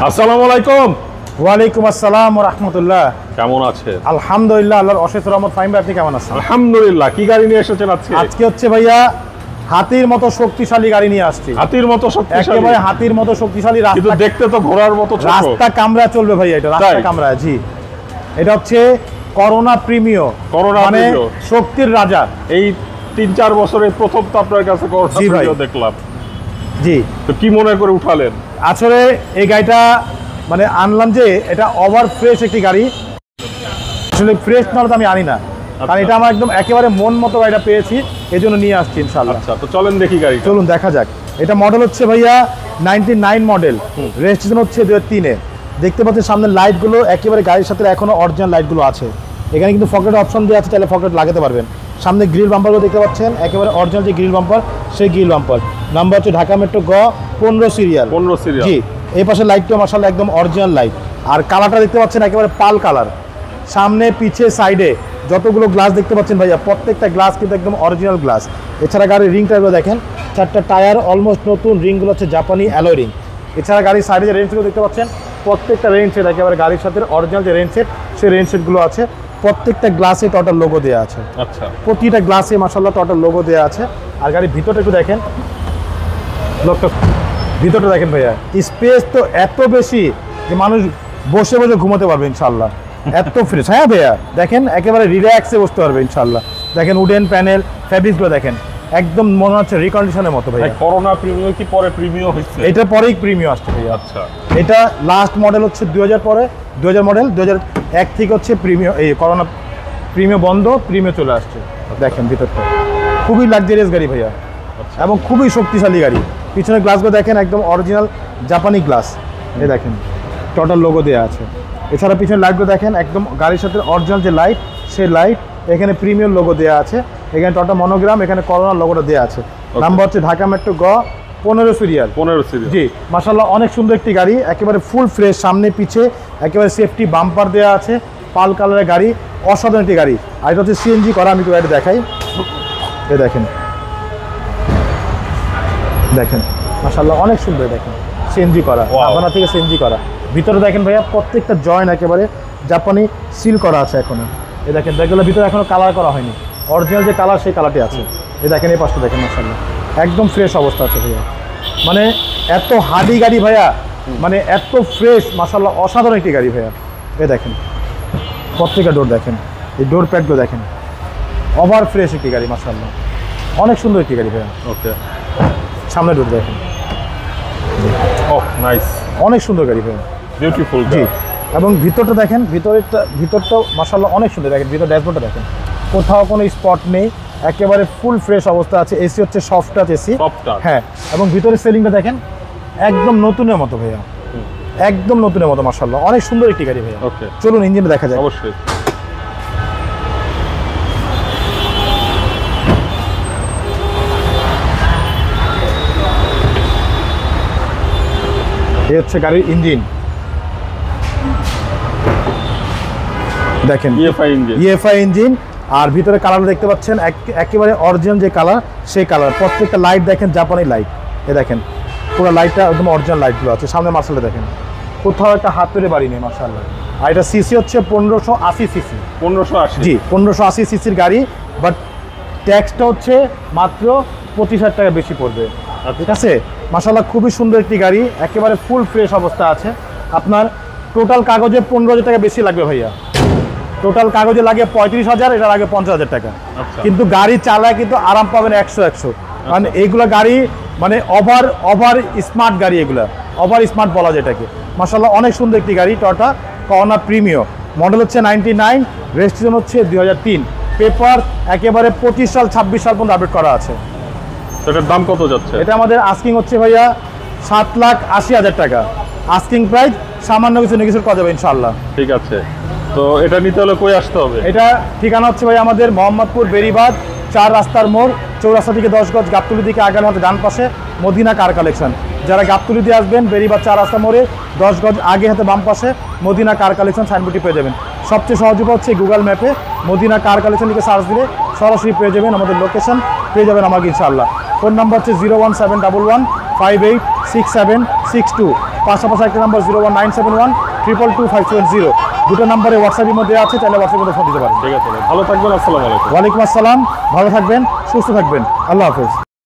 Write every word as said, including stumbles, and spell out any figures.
আসসালামু আলাইকুম। ওয়ালাইকুম আসসালাম ওয়া রাহমাতুল্লাহ। কেমন আছেন? আলহামদুলিল্লাহ, আল্লাহর অশেষ রহমত। ফাহিম ভাই, আপনি কেমন আছেন? আলহামদুলিল্লাহ। কি গাড়ি নিয়ে এসেছেন আজকে? আজকে হচ্ছে ভাইয়া হাতির মতো শক্তিশালী গাড়ি নিয়ে আসছি। হাতির মতো শক্তিশালী? একেবারে হাতির মতো শক্তিশালী। কিন্তু রাস্তা দেখতে তো ঘোড়ার মতো ছোট। রাস্তা কামরা চলবে ভাইয়া, এটা রাস্তা কামরা। জি, এটা হচ্ছে করোনা প্রিমিও, করোনা মানে প্রিমিও, শক্তির রাজা। এই তিন চার বছরে প্রথম তো আপনার কাছে করোনা প্রিমিও দেখলাম। জি, তো কি মনে করে উঠালেন? আসলে এই গাড়িটা মানে আনলাম যে এটা ওভার ফ্রেশ একটি গাড়ি। আসলে ফ্রেশ না হলে তো আমি আনি না, কারণ এটা আমার একদম একেবারে মন মতো গাড়িটা পেয়েছি, এই জন্য নিয়ে আসছি ইনশাল্লাহ। আচ্ছা, তো চলেন দেখি গাড়ি। চলুন দেখা যাক। এটা মডেল হচ্ছে ভাইয়া নাইনটি নাইন মডেল, রেজিস্ট্রেশন হচ্ছে দু হাজার তিনে। দেখতে পাচ্ছেন সামনের লাইটগুলো একেবারে গাড়ির সাথে এখনো অরিজিনাল লাইটগুলো আছে। এখানে কিন্তু ফকেট অপশন দেওয়া আছে, তাহলে ফকেট লাগাতে পারবেন। সামনে গ্রিল বাম্পারগুলো দেখতে পাচ্ছেন, একেবারে অরিজিনাল যে গ্রিল বাম্পার, সেই গ্রিল বাম্পার। নাম্বার হচ্ছে ঢাকা মেট্রো গ পনেরো সিরিয়াল। পনেরো সিরিয়াল। জি, এই পাশে লাইটটা মাশাআল্লাহ একদম অরিজিনাল লাইট। আর কালারটা দেখতে পাচ্ছেন একেবারে পাল কালার। সামনে পিছে সাইডে যতগুলো গ্লাস দেখতে পাচ্ছেন ভাইয়া, প্রত্যেকটা গ্লাস কিন্তু একদম অরিজিনাল গ্লাস। এছাড়া গাড়ির রিং টায়ারগুলো দেখেন, চারটা টায়ার অলমোস্ট নতুন, রিংগুলো হচ্ছে জাপানি অ্যালয় রিং। এছাড়া গাড়ির সাইডে যে রেঞ্জগুলো দেখতে পাচ্ছেন, প্রত্যেকটা রেঞ্জ সেট একেবারে গাড়ির সাথে অরিজিনাল যে রেঞ্জ সেট, সেই রেঞ্জ সেটগুলো আছে। প্রত্যেকটা গ্লাসে টোটাল লোগো দেওয়া আছে। আচ্ছা, প্রতিটা গ্লাসে মাশাআল্লাহ টোটাল লোগো দেওয়া আছে। আর গাড়ির ভিতরটা একটু দেখেন, লোকটা ভিতরটা দেখেন ভাইয়া, স্পেস তো এত বেশি যে মানুষ বসে বসে ঘুমাতে পারবে ইনশাল্লাহ, এত ফ্রেশ। হ্যাঁ ভাইয়া, দেখেন একেবারে রিল্যাক্সে বসতে পারবে ইনশাল্লাহ। দেখেন উডেন প্যানেল, ফ্যাব্রিক্সগুলো দেখেন, একদম মনে হচ্ছে রিকন্ডিশনের মতো ভাইয়া। করোনা প্রিমিও কি পরে প্রিমিও হচ্ছে? এটা পরেই প্রিমিও আসছে ভাইয়া। আচ্ছা, এটা লাস্ট মডেল হচ্ছে দুই হাজার পরে, দুই হাজার মডেল, দুই হাজার এক থেকে হচ্ছে প্রিমিও, এই করোনা প্রিমিও বন্ধ, প্রিমিও চলে আসছে। দেখেন ভিতরটা খুবই লাক্সারিয়াস গাড়ি ভাইয়া, এবং খুবই শক্তিশালী গাড়ি। পিছনের গ্লাসগুলো দেখেন একদম অরিজিনাল জাপানি গ্লাস। এই দেখেন টোটাল লোগো দেওয়া আছে। এছাড়া পিছনের লাইটগুলো দেখেন একদম গাড়ির সাথে অরিজিনাল যে লাইট, সেই লাইট। এখানে প্রিমিয়াম লোগো দেওয়া আছে, এখানে টোটাল মনোগ্রাম, এখানে করোনা লোগোটা দেওয়া আছে। নাম্বার হচ্ছে ঢাকা মেট্রো গ পনেরো সিরিয়াল। পনেরো সিরিয়াল। জি, মাশাআল্লাহ অনেক সুন্দর একটি গাড়ি, একেবারে ফুল ফ্রেশ। সামনে পিছে একেবারে সেফটি বাম্পার দেওয়া আছে, পাল কালারের গাড়ি, অসাধারণ একটি গাড়ি। আর এটা হচ্ছে সিএনজি করা, আমি একটু গাড়ি দেখাই। এই দেখেন, দেখেন মাশাআল্লাহ অনেক সুন্দর। দেখেন সিএনজি করা, আপনার থেকে সিএনজি করা। ভিতরে দেখেন ভাইয়া প্রত্যেকটা জয়েন্ট একেবারে জাপানি সিল করা আছে এখনো। এই দেখেন ব্যাগগুলোর ভিতরে এখনো কালার করা হয়নি, অরিজিনাল যে কালার সেই কালারটি আছে। এই দেখেন এই পাশটা দেখেন, মাশাআল্লাহ একদম ফ্রেশ অবস্থা আছে ভাইয়া। মানে এত হার্ডি গাড়ি ভাইয়া, মানে এত ফ্রেশ, মাশাআল্লাহ অসাধারণ একটি গাড়ি ভাইয়া। এই দেখেন প্রত্যেকটা ডোর দেখেন, এই ডোর প্যাডগুলো দেখেন, ওভার ফ্রেশ একটি গাড়ি, মাশাআল্লাহ অনেক সুন্দর একটি গাড়ি ভাইয়া। ওকে, সামনে ডোর দেখেন, ও নাইস, অনেক সুন্দর গাড়ি ভাইয়া, বিউটিফুল। জি, এবং ভিতরটা দেখেন, ভিতরটা ভিতরটাও মাশাআল্লাহ অনেক সুন্দর। দেখেন ভিতর ড্যাশবোর্ডটা দেখেন, কোথাও কোনো স্পট নেই, একেবারে ফুল ফ্রেশ অবস্থা আছে। এসি হচ্ছে সফট টাচ এসি। হ্যাঁ, এবং ভিতরের সেলিংটা দেখেন একদম নতুনের মতো ভাইয়া, একদম নতুনের মতো, মাশাআল্লাহ অনেক সুন্দর একটি গাড়ি ভাইয়া। ওকে, চলুন ইঞ্জিনটা দেখা যায়। অবশ্যই। এই হচ্ছে গাড়ির ইঞ্জিন, দেখেন ইএফআই ইঞ্জিন, ইএফআই ইঞ্জিন। আর ভিতরে কালার দেখতে পাচ্ছেন একেবারে অরিজিনাল যে কালার, সেই কালার। প্রত্যেকটা লাইট দেখেন জাপানি লাইট। এ দেখেন পুরো লাইটটা একদম অরিজিনাল লাইটগুলো আছে। সামনে মার্শালটা দেখেন, কোথাও একটা হাত পেরে বাড়ি নেই, মার্শাল্লাহ। আর এটা সিসি হচ্ছে পনেরোশো আশি সিসি। পনেরোশো আশি? জি, পনেরোশো আশি সিসির গাড়ি, বাট ট্যাক্সটা হচ্ছে মাত্র পঁচিশ হাজার টাকা বেশি পড়বে। ঠিক আছে, মার্শাল্লাহ খুবই সুন্দর একটি গাড়ি, একেবারে ফুল ফ্রেশ অবস্থা আছে। আপনার টোটাল কাগজে পনেরো হাজার টাকা বেশি লাগবে ভাইয়া। টোটাল কাগজে লাগে পঁয়ত্রিশ হাজার, এটা লাগে পঞ্চাশ হাজার টাকা। কিন্তু গাড়ি চালায় কিন্তু আরাম পাবেন একশো একশো। কারণ এইগুলো গাড়ি মানে ওভার ওভার স্মার্ট গাড়ি, এগুলা ওভার স্মার্ট বলা যায় এটাকে। মাশাআল্লাহ অনেক সুন্দর একটি গাড়ি, টয়োটা করোনা প্রিমিও। মডেল হচ্ছে নাইনটি নাইন, রেজিস্ট্রেশন হচ্ছে দুই হাজার তিন। পেপার একেবারে পঁচিশ সাল ছাব্বিশ সাল পর্যন্ত আপডেট করা আছে। এটার দাম কত যাচ্ছে? এটা আমাদের আস্কিং হচ্ছে ভাইয়া সাত লাখ আশি হাজার টাকা আস্কিং প্রাইস। সামান্য কিছু নেগোশিয়েট করা যাবে ইনশাআল্লাহ। ঠিক আছে, তো এটা নিতে হলে কই আসতে হবে? এটা ঠিকানা হচ্ছে ভাই আমাদের মোহাম্মদপুর বেরিবাদ চার রাস্তার মোড়, চৌরাস্তা থেকে দশ গজ, গাবতলী দিকে আগালে হাতে ডান পাশে মদিনা কার কালেকশন। যারা গাবতলী দিয়ে আসবেন, বেরিবাদ চার রাস্তা মোড়ে দশ গজ আগে হাতে বাম পাশে মদিনা কার কালেকশন সাইনবোর্ডটি পেয়ে যাবেন। সবচেয়ে সহজ উপায় হচ্ছে গুগল ম্যাপে মদিনা কার কালেকশন লিখে সার্চ দিলে সরাসরি পেয়ে যাবেন আমাদের লোকেশন, পেয়ে যাবেন আমাকে ইনশাআল্লাহ। ফোন নাম্বার হচ্ছে zero one seven double one five eight six seven six two. পাশাপাশি একটা number zero one nine seven one triple two five seven zero দুটো নাম্বারে হোয়াটসঅ্যাপের মধ্যে আছে, চাইলে হোয়াটসঅ্যাপের মধ্যে ফোন দিতে পারেন। ঠিক আছে ভাই, ভালো থাকবেন, আসসালামু আলাইকুম। ওয়ালাইকুম আসসালাম, ভালো থাকবেন, সুস্থ থাকবেন, আল্লাহ হাফেজ।